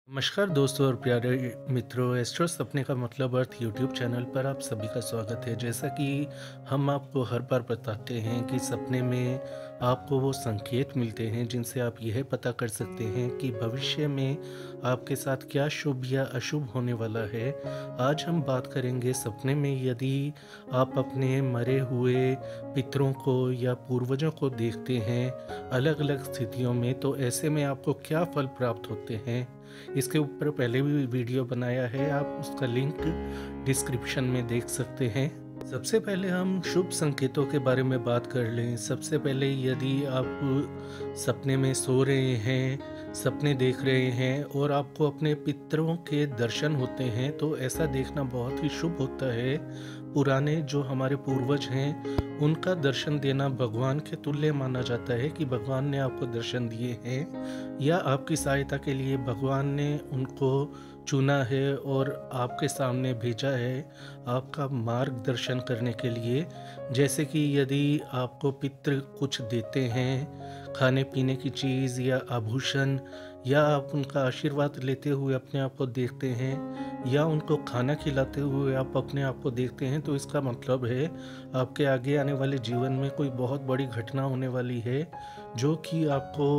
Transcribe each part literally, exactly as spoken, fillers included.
नमस्कार दोस्तों और प्यारे मित्रों, एस्ट्रो सपने का मतलब अर्थ यूट्यूब चैनल पर आप सभी का स्वागत है। जैसा कि हम आपको हर बार बताते हैं कि सपने में आपको वो संकेत मिलते हैं जिनसे आप यह पता कर सकते हैं कि भविष्य में आपके साथ क्या शुभ या अशुभ होने वाला है। आज हम बात करेंगे सपने में यदि आप अपने मरे हुए पितरों को या पूर्वजों को देखते हैं अलग अलग स्थितियों में, तो ऐसे में आपको क्या फल प्राप्त होते हैं। इसके ऊपर पहले भी वीडियो बनाया है, आप उसका लिंक डिस्क्रिप्शन में देख सकते हैं। सबसे पहले हम शुभ संकेतों के बारे में बात कर लें। सबसे पहले यदि आप सपने में सो रहे हैं, सपने देख रहे हैं और आपको अपने पितरों के दर्शन होते हैं, तो ऐसा देखना बहुत ही शुभ होता है। पुराने जो हमारे पूर्वज हैं उनका दर्शन देना भगवान के तुल्य माना जाता है कि भगवान ने आपको दर्शन दिए हैं या आपकी सहायता के लिए भगवान ने उनको चुना है और आपके सामने भेजा है आपका मार्गदर्शन करने के लिए। जैसे कि यदि आपको पितृ कुछ देते हैं, खाने पीने की चीज़ या आभूषण, या आप उनका आशीर्वाद लेते हुए अपने आप को देखते हैं या उनको खाना खिलाते हुए आप अपने आप को देखते हैं, तो इसका मतलब है आपके आगे आने वाले जीवन में कोई बहुत बड़ी घटना होने वाली है जो कि आपको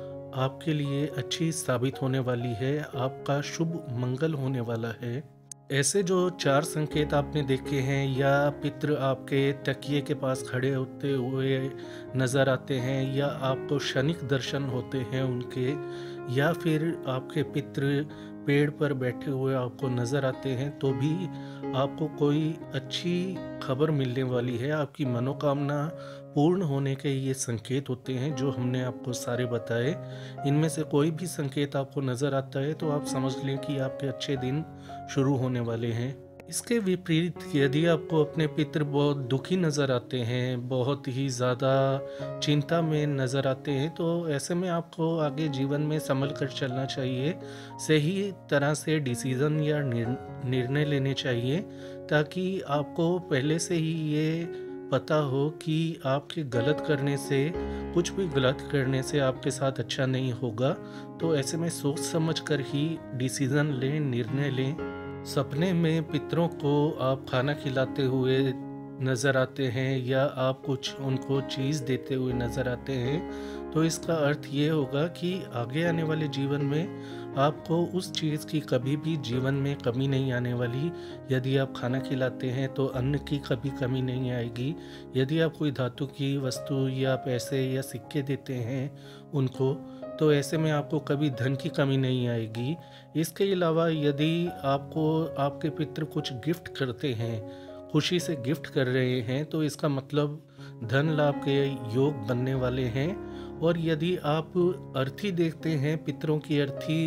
आपके लिए अच्छी साबित होने वाली है, आपका शुभ मंगल होने वाला है। ऐसे जो चार संकेत आपने देखे हैं, या पितृ आपके तकिए के पास खड़े होते हुए नज़र आते हैं, या आपको क्षणिक दर्शन होते हैं उनके, या फिर आपके पितृ पेड़ पर बैठे हुए आपको नज़र आते हैं, तो भी आपको कोई अच्छी खबर मिलने वाली है। आपकी मनोकामना पूर्ण होने के ये संकेत होते हैं जो हमने आपको सारे बताए। इनमें से कोई भी संकेत आपको नज़र आता है तो आप समझ लें कि आपके अच्छे दिन शुरू होने वाले हैं। इसके विपरीत यदि आपको अपने पितृ बहुत दुखी नज़र आते हैं, बहुत ही ज़्यादा चिंता में नज़र आते हैं, तो ऐसे में आपको आगे जीवन में संभल कर चलना चाहिए। सही तरह से डिसीज़न या निर्णय लेने चाहिए ताकि आपको पहले से ही ये पता हो कि आपके गलत करने से, कुछ भी गलत करने से आपके साथ अच्छा नहीं होगा। तो ऐसे में सोच समझ कर ही डिसीज़न लें, निर्णय लें। सपने में पितरों को आप खाना खिलाते हुए नज़र आते हैं या आप कुछ उनको चीज़ देते हुए नज़र आते हैं, तो इसका अर्थ ये होगा कि आगे आने वाले जीवन में आपको उस चीज़ की कभी भी जीवन में कमी नहीं आने वाली। यदि आप खाना खिलाते हैं तो अन्न की कभी कमी नहीं आएगी। यदि आप कोई धातु की वस्तु या पैसे या सिक्के देते हैं उनको, तो ऐसे में आपको कभी धन की कमी नहीं आएगी। इसके अलावा यदि आपको आपके पितृ कुछ गिफ्ट करते हैं, खुशी से गिफ्ट कर रहे हैं, तो इसका मतलब धन लाभ के योग बनने वाले हैं। और यदि आप अर्थी देखते हैं, पितरों की अर्थी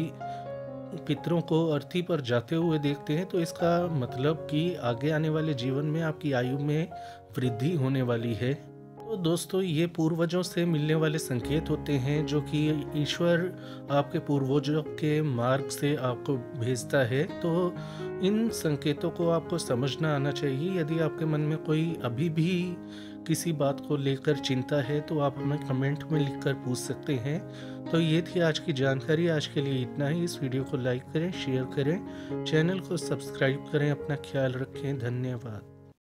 पितरों को अर्थी पर जाते हुए देखते हैं, तो इसका मतलब कि आगे आने वाले जीवन में आपकी आयु में वृद्धि होने वाली है। तो दोस्तों, ये पूर्वजों से मिलने वाले संकेत होते हैं जो कि ईश्वर आपके पूर्वजों के मार्ग से आपको भेजता है। तो इन संकेतों को आपको समझना आना चाहिए। यदि आपके मन में कोई अभी भी किसी बात को लेकर चिंता है तो आप हमें कमेंट में लिखकर पूछ सकते हैं। तो ये थी आज की जानकारी। आज के लिए इतना ही। इस वीडियो को लाइक करें, शेयर करें, चैनल को सब्सक्राइब करें। अपना ख्याल रखें। धन्यवाद।